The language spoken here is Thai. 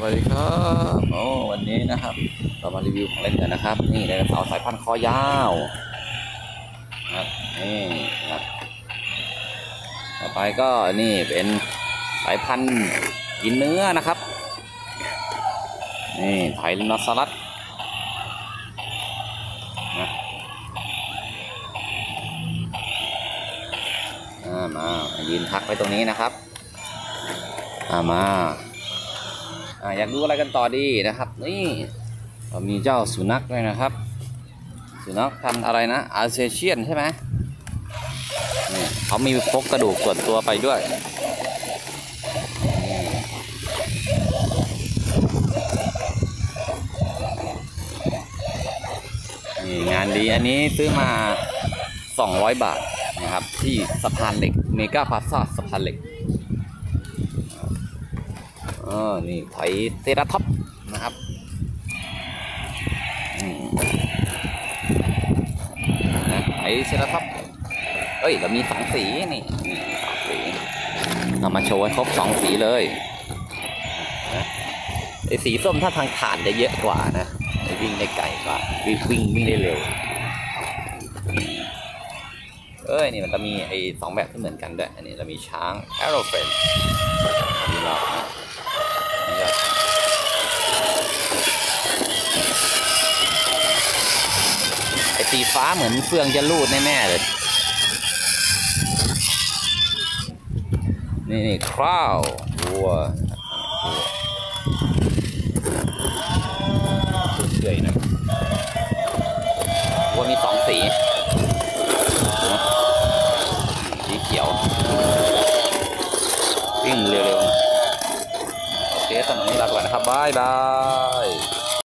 วัสดีครับวันนี้นะครับเรามารีวิวของเล่นกันนะครับนี่ไดโนเสาร์สายพันธุ์คอยาวครับนี่ครับต่อไปก็นี่เป็นสายพันธุ์กินเนื้อนะครับนี่ไทรโนซอรัสนะมายืนพักไว้ตรงนี้นะครับมาอยากดูอะไรกันต่อดีนะครับนี่มีเจ้าสุนัขด้วยนะครับสุนัขพันธุ์อะไรนะอาเซเชียนใช่ไหมนี่เขามีพกกระดูกส่วนตัวไปด้วยนี่งานดีอันนี้ซื้อมา200 บาทนะครับที่สะพานเหล็กเมกาพลาซ่าสะพานเหล็กนี่ไทรเซราท็อปส์นะครับไทรเซราท็อปส์เรามี2 สีนี่2 สีเอามาโชว์ให้ครบ2 สีเลยไอ้สีส้มถ้าทางฐานจะเยอะกว่านะวิ่งได้ไกลกว่าวิ่งได้เร็วนี่มันจะมีไอ้2 แบบที่เหมือนกันด้วยอันนี้เรามีช้างแอโรเฟนนี่เราไอ้สีฟ้าเหมือนเฟืองจะรูดแน่ๆเลยนี่คราววัวเฉยๆนะวัวมี2 สีสีเขียววิ่งเร็วๆโอเคตอนนี้ลาไปก่อนนะครับบ๊ายบาย